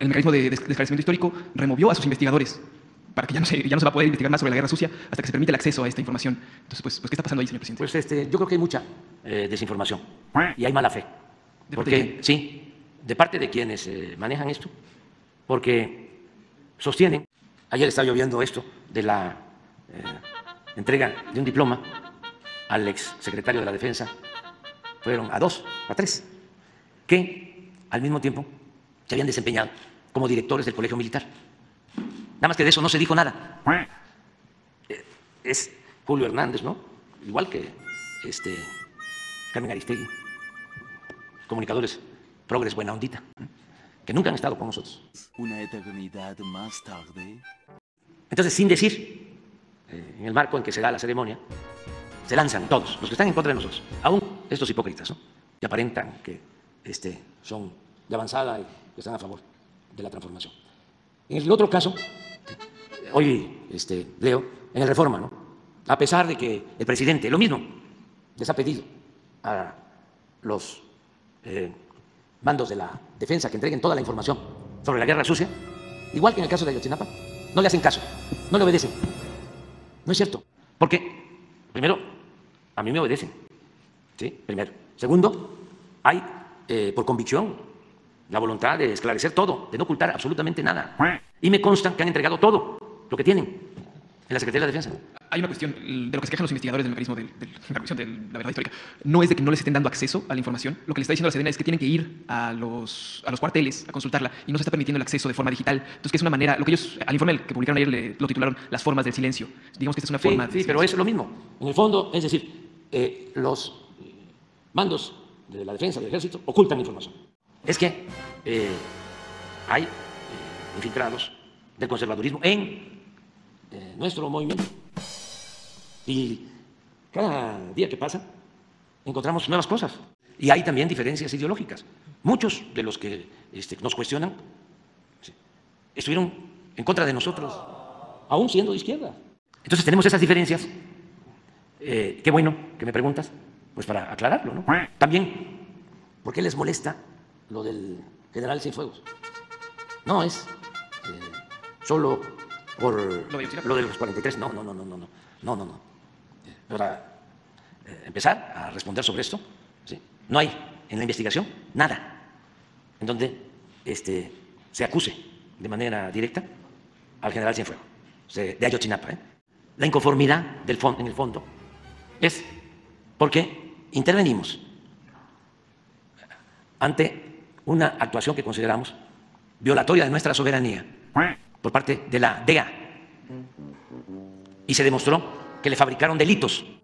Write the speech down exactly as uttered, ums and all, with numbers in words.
el mecanismo de, de esclarecimiento histórico removió a sus investigadores para que ya no, se, ya no se va a poder investigar más sobre la guerra sucia hasta que se permite el acceso a esta información. Entonces, pues, pues ¿qué está pasando ahí, señor presidente? Pues este, yo creo que hay mucha eh, desinformación y hay mala fe. ¿De parte Porque, de quién? sí, de parte de quienes eh, manejan esto, porque sostienen, ayer estaba yo viendo esto de la eh, entrega de un diploma al ex secretario de la Defensa, fueron a dos, a tres, que al mismo tiempo se habían desempeñado como directores del Colegio Militar. Nada más que de eso no se dijo nada. Eh, Es Julio Hernández, ¿no? Igual que este, Carmen Aristegui, comunicadores progres buena ondita, que nunca han estado con nosotros. Una eternidad más tarde. Entonces, sin decir, eh, en el marco en que se da la ceremonia, se lanzan todos, los que están en contra de nosotros, aún estos hipócritas, ¿no? Que aparentan que este, son de avanzada y que están a favor de la transformación. En el otro caso, hoy este, leo en el Reforma, ¿no? A pesar de que el presidente, lo mismo, les ha pedido a los eh, mandos de la defensa que entreguen toda la información sobre la guerra sucia, igual que en el caso de Ayotzinapa, no le hacen caso, no le obedecen. No es cierto, porque, primero, a mí me obedecen, ¿sí? Primero. Segundo, hay, eh, por convicción, la voluntad de esclarecer todo, de no ocultar absolutamente nada. Y me consta que han entregado todo lo que tienen en la Secretaría de la Defensa. Hay una cuestión de lo que se quejan los investigadores del mecanismo de, de la revisión de la verdad histórica. No es de que no les estén dando acceso a la información. Lo que le está diciendo la Sedena es que tienen que ir a los, a los cuarteles a consultarla y no se está permitiendo el acceso de forma digital. Entonces, que es una manera, lo que ellos, al informe que publicaron ayer, le, lo titularon las formas del silencio. Digamos que esta es una Sí, forma de sí, pero silencio. es lo mismo. En el fondo, es decir, eh, los mandos de la defensa del ejército ocultan información. Es que eh, hay eh, infiltrados del conservadurismo en eh, nuestro movimiento. Y cada día que pasa encontramos nuevas cosas. Y hay también diferencias ideológicas. Muchos de los que este, nos cuestionan sí, estuvieron en contra de nosotros, aún siendo de izquierda. Entonces tenemos esas diferencias. Eh, qué bueno que me preguntas, pues para aclararlo, ¿no? También, ¿por qué les molesta lo del general Cienfuegos? No es eh, solo por Lo de Ayotzinapa. lo de los cuarenta y tres, no, no, no, no, no, no, no, no, no. Para eh, empezar a responder sobre esto, ¿sí? No hay en la investigación nada en donde este, se acuse de manera directa al general Cienfuegos, de Ayotzinapa. ¿eh? La inconformidad del fondo, en el fondo es porque intervenimos ante una actuación que consideramos violatoria de nuestra soberanía por parte de la D E A y se demostró que le fabricaron delitos